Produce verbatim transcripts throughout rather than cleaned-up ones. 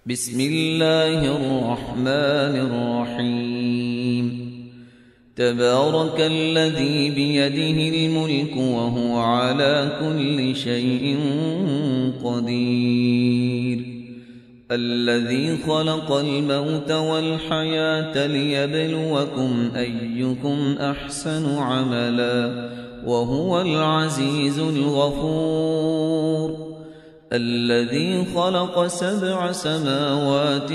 بسم الله الرحمن الرحيم تبارك الذي بيده الملك وهو على كل شيء قدير الذي خلق الموت والحياة ليبلوكم أيكم أحسن عملا وهو العزيز الغفور الذي خلق سبع سماوات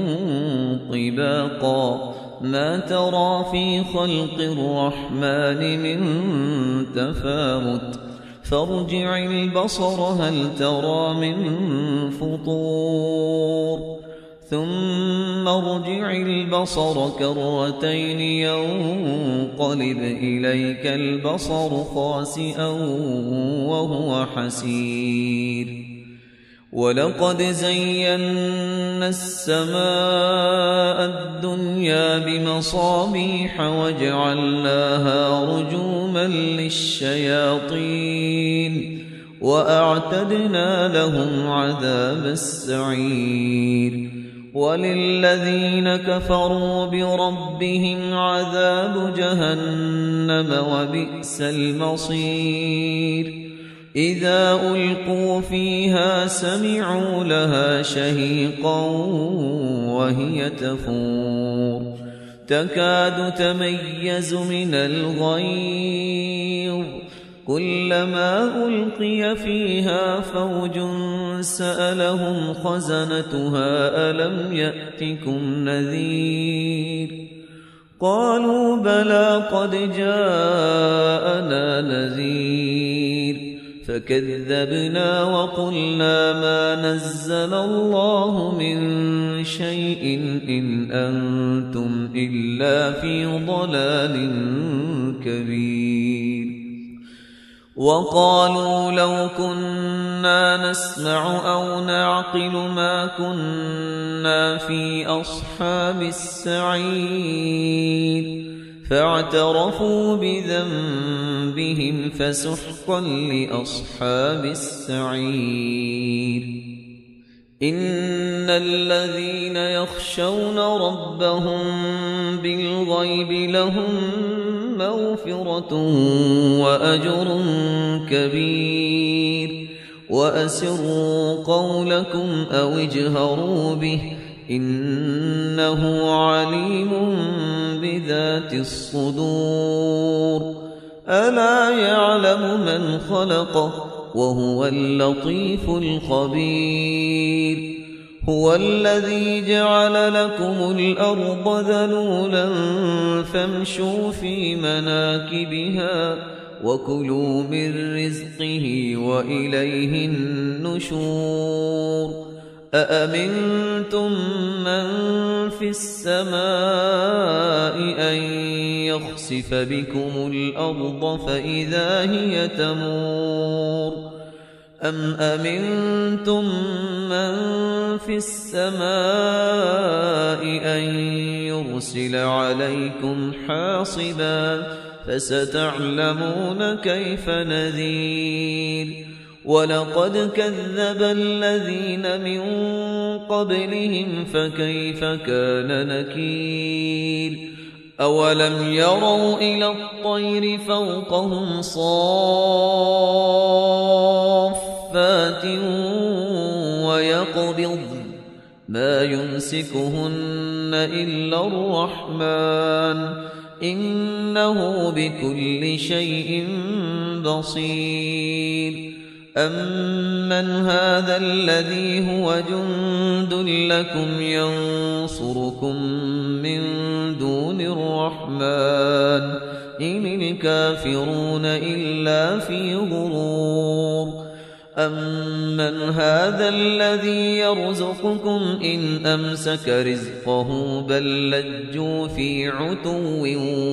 طباقا ما ترى في خلق الرحمن من تفاوت فارجع البصر هل ترى من فطور ثم ارجع البصر كرتين ينقلب إليك البصر خاسئا وهو حسير ولقد زينا السماء الدنيا بمصابيح وجعلناها رجوما للشياطين وأعتدنا لهم عذاب السعير وللذين كفروا بربهم عذاب جهنم وبئس المصير إذا ألقوا فيها سمعوا لها شهيقا وهي تفور تكاد تميز من الغيظ كلما ألقي فيها فوج سألهم خزنتها ألم يأتكم نذير قالوا بلى قد جاءنا نذير فكذبنا وقلنا ما نزل الله من شيء إن أنتم إلا في ضلال كبير وقالوا لو كنا نسمع أو نعقل ما كنا في أصحاب السعير فاعترفوا بذنبهم فسحقا لأصحاب السعير إن الذين يخشون ربهم بالغيب لهم مغفرة وأجر كبير وأسروا قولكم أو اجهروا به إنه عليم بذات الصدور ألا يعلم من خلق وهو اللطيف الخبير هو الذي جعل لكم الأرض ذلولا فامشوا في مناكبها وكلوا من رزقه وإليه النشور أأمنتم من في السماء أن يخسف بكم الأرض فإذا هي تمور أم أمنتم من في السماء أن يرسل عليكم حاصبا فستعلمون كيف نذير ولقد كذب الذين من قبلهم فكيف كان نكير أولم يروا إلى الطير فوقهم صافات ويقبض ما يمسكهن إلا الرحمن إنه بكل شيء بصير أمن هذا الذي هو جند لكم ينصركم من دون الرحمن إن الكافرون إلا في غرور أمن هذا الذي يرزقكم إن أمسك رزقه بل لجوا في عتو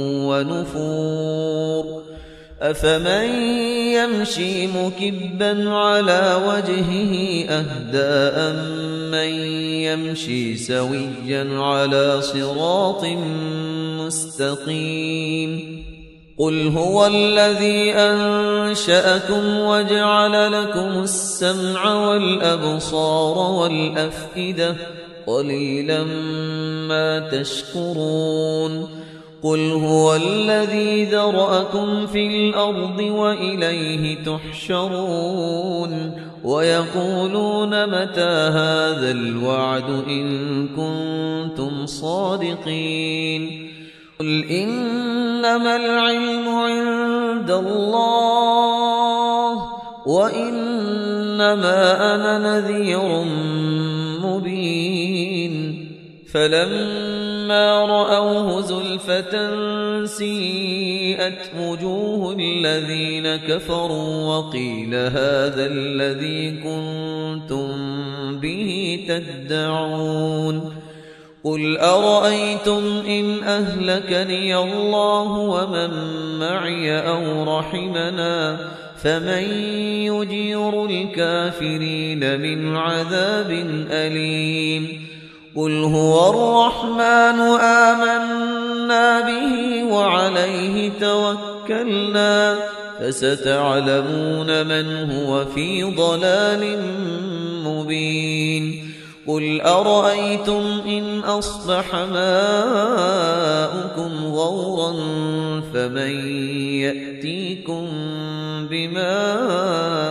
ونفور أفمن يمشي مكبا على وجهه أهدى أمن يمشي سويا على صراط مستقيم قل هو الذي أنشأكم وجعل لكم السمع والأبصار والأفئدة قليلا ما تشكرون قل هو الذي ذرأكم في الأرض وإليه تحشرون ويقولون متى هذا الوعد إن كنتم صادقين قل إنما العلم عند الله وإنما أنا نذير مبين فلما رأوه زلفة سيئت وجوه الذين كفروا وقيل هذا الذي كنتم به تدعون قل أرأيتم إن أهلكني الله ومن معي أو رحمنا فمن يجير الكافرين من عذاب أليم قل هو الرحمن آمنا به وعليه توكلنا فستعلمون من هو في ضلال مبين قل أرأيتم إن أصبح ماؤكم غورا فمن يأتيكم بماء